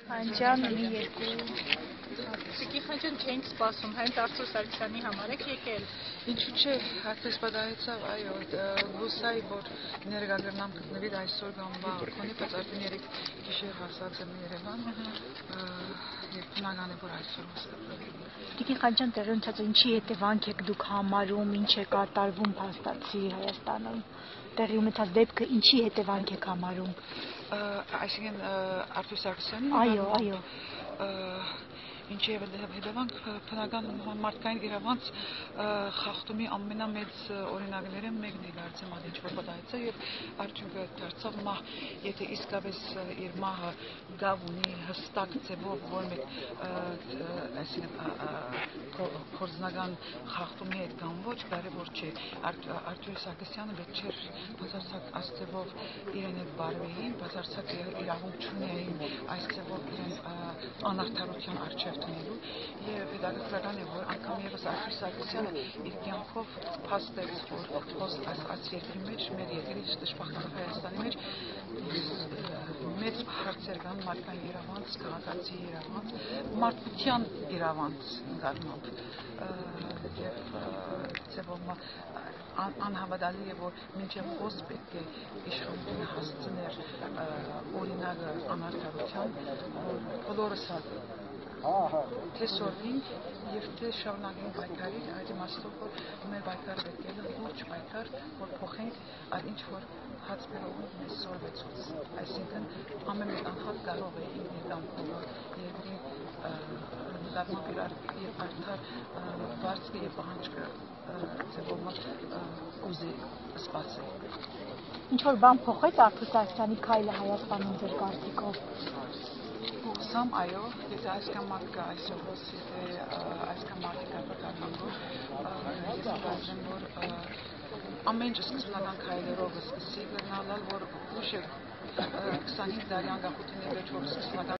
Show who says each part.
Speaker 1: Անջան մի երկու
Speaker 2: Սիկի խնջան չենք սպասում, հենց Արծու Սարգսյանի համար եք եկել։
Speaker 3: Ինչու՞ չէ, այդպես պատահեցավ, այո, գուսայի, որ ներգաղրնամ գտնվիր այսօր կամ վաղ քոնի, բայց արդեն երեք գիշեր հասած եմ Երևան եւ բնական է, որ այսօր հաստատվել։
Speaker 1: Տիկին Խանջան տեղի ունեցած ինչի հետևանք եք դուք համարում, ինչ է կատարվում փաստացի Հայաստանում, տեղի ունեցած դեպքը ինչի հետևանք եք համարում։
Speaker 3: Այսինքն Արծու Սարգսյանի
Speaker 1: Այո։
Speaker 3: Ինչի հետևանք բնական մարդկային իրավանց խախտումի ամենամեծ օրինակները մեկն է դարձել այդ ինչ-որ պատահեցը եւ արդյունքը դարձավ մահ, եթե իսկապես իր մահը գավ ունի հստակ ձևով որ մեկ կորձնական խախտումի հետ կամ ոչ, կարևոր չէ։ Արծու Սարգսյանը պետք չէր բացարձակ այս ձևով իրեն հետ բարվեին, բացարձակ իրավունք չունեին այս ձևով իրեն անարդարության առջև դնելու եւ հետաքրքրական է որ անգամ եւս Արծու Սարգսյանը իր կյանքով փաստեց որ այս երկրի մեջ մեր երկրի դժբախտաբար Հայաստանի մեջ մեծ հարցեր կան մարդկային իրավանց, քաղաքացի իրավանց, մարդկության իրավանց նկատմամբ եւ ձևով անհավատալի է որ մինչև ոստ պետք է իշխանությունը հասցներ օրինակը անարդարության որ բոլորս թե սորվենք եւ թե շարունակենք պայքարել այդ իմաստով որ մեր պայքարը պետք է լուրջ պայքար որ փոխենք այդ ինչ որ հացբերով մեզ սորվեցուց այսինքն ամեն մեկ անհատ կարող է ինքն կամ երկրի նկատմամբ իր արդար վարձքը եւ պահանջքը ձևով ուզի սպասել
Speaker 1: Ինչ որ բան փոխեց Արծու Սարգսյանի քայլը Հայաստանում ձեր կարծիքով
Speaker 3: Սամ այո, եթե այսքան մարդ կա այսօր ոս, եթե այսքան մարդիկ կապակարնանքով, ես կարծեմ, որ ամեն ինչ սկզբնական քայլերով սկսի գնալալ, որ ուշ է 25 տարի անկախությունների մեջ որ սկզբնական